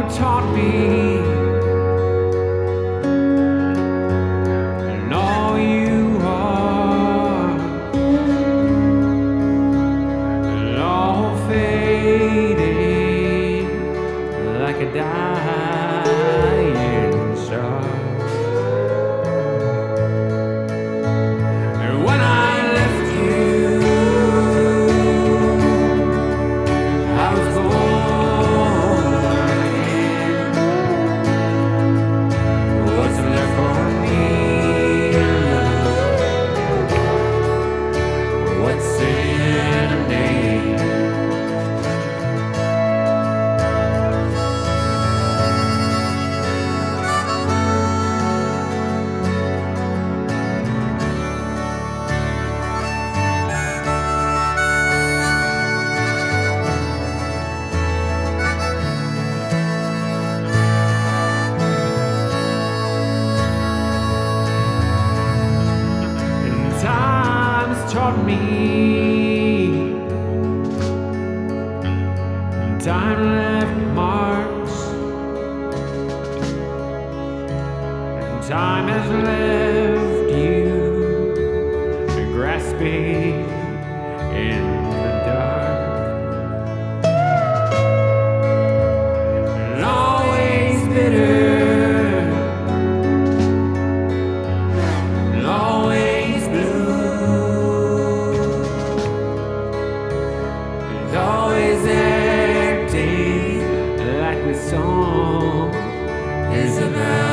taught me, and all you are, and all fading like a dying star. And when I left you, I was born again. What's left for me? What's in a name? Time's taught me, time left marks, and time has left you grasping in the dark, and always bitter. Always acting like the song is about.